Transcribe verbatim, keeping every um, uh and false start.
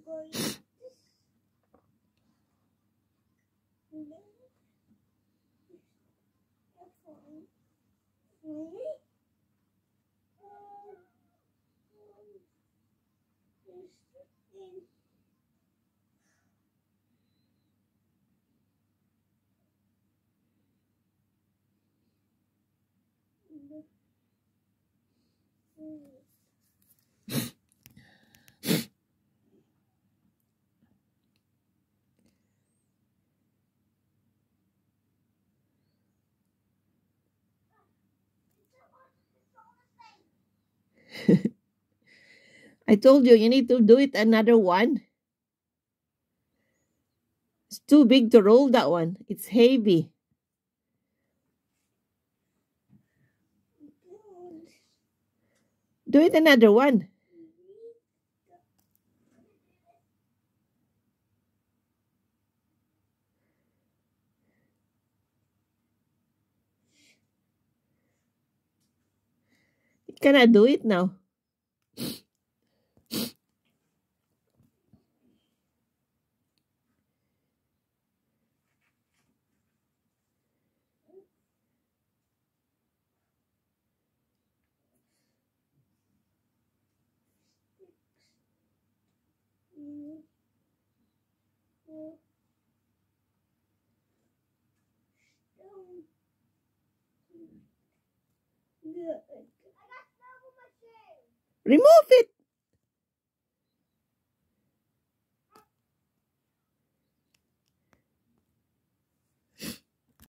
I told you, you need to do it another one. It's too big to roll that one. It's heavy. Do it another one. You cannot do it now. Remove it.